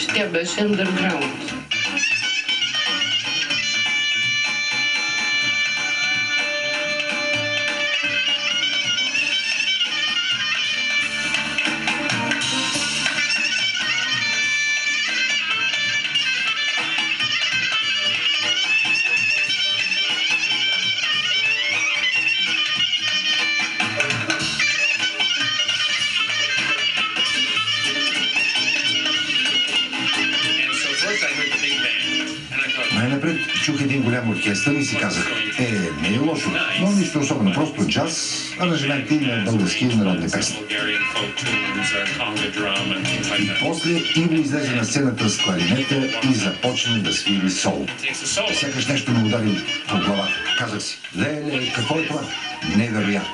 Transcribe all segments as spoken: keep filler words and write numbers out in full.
тя беше underground. Най-напред чух един голям оркестър и си казах, е, не е лошо, но нищо особено, просто джаз, аранжименти на български народни песни. И после Иво излезе на сцената с кларинета и започна да свири соло. Сякаш нещо ме удари по глава. Казах си, леле, какво е това? Невероятно.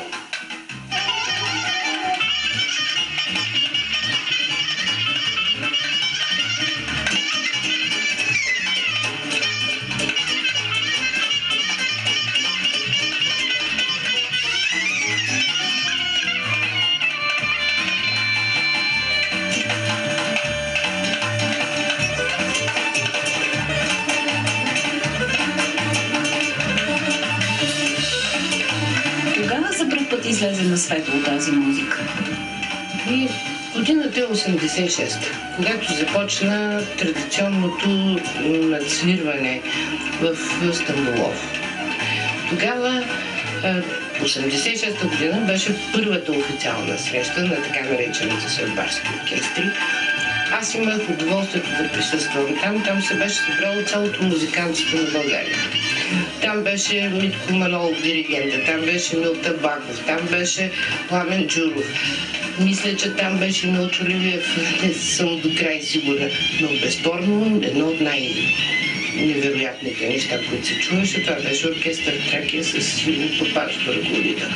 Излезе на светло тази музика? И годината е осемдесет и шеста, когато започна традиционното надсвирване в Стамболов. Тогава, осемдесет и шеста година, беше първата официална среща на така наречените сватбарски оркестри. Аз имах удоволствието да присъствам там. Там се беше събрало цялото музикантство на България. Там беше Митко Манолов диригента, там беше Милта Баков, там беше Пламен Джуров. Мисля, че там беше Милчо Левиев, не съм до край сигурна. Но безспорно едно от най-невероятните неща, които се чуваше, това беше оркестър Тракия с Свилин Попарско ръководител.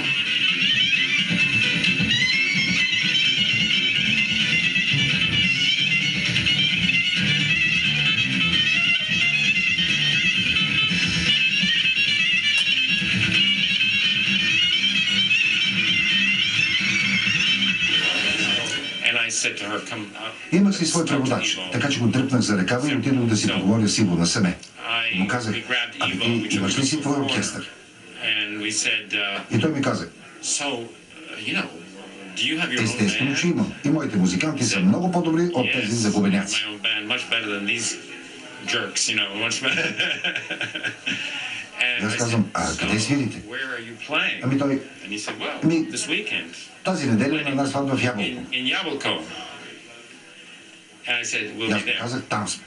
Имах си свой преводач, така че го дръпнах за ръкава и отидох да си поговоря с Иво насаме. И му казах, ами ти имаш ли си твой оркестър? И той ми каза, естествено, че имам. И моите музиканти са много по-добри от тези загубеняци. И аз казвам, а къде свирите? Ами той, ами, тази неделя на нас сватба в Ябълко. И аз казах, там сме.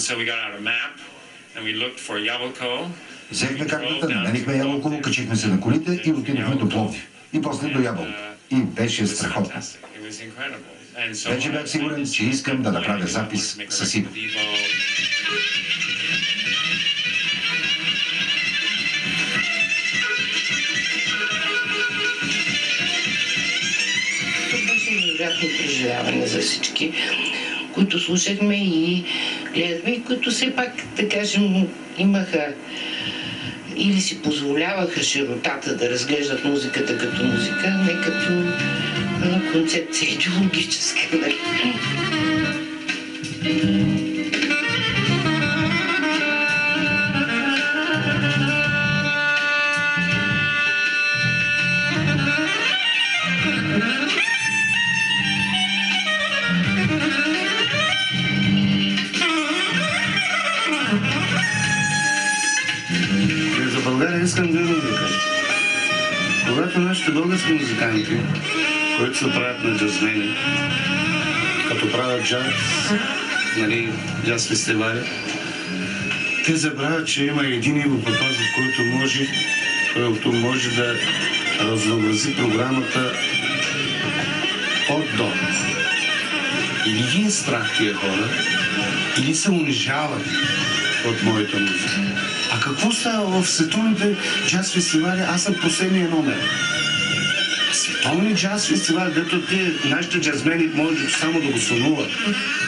Взехме картата, намерихме Ябълково, качихме се на колите и отидохме до Пловдив. И после до Ябълко. И беше страхотно. Вече бях сигурен, че искам да направя запис с Иво. Невероятно преживяване за всички, които слушахме и гледахме, и които все пак, да кажем, имаха или си позволяваха широтата да разглеждат музиката като музика, не като концепция идеологическа. Искам да да кажа. Когато нашите български музиканти, които се правят на джазмени, като правят джаз, нали, джаз фестивали, те забравят, че има един Иво Попазов, който може, който може да разнообрази програмата от до. Или ги е страх тия хора, или се унижават от моята музика. А какво става в световните джаз фестивали? Аз съм последния номер. Световни джаз фестивали, дето те, нашите джазмени може само да го сънуват.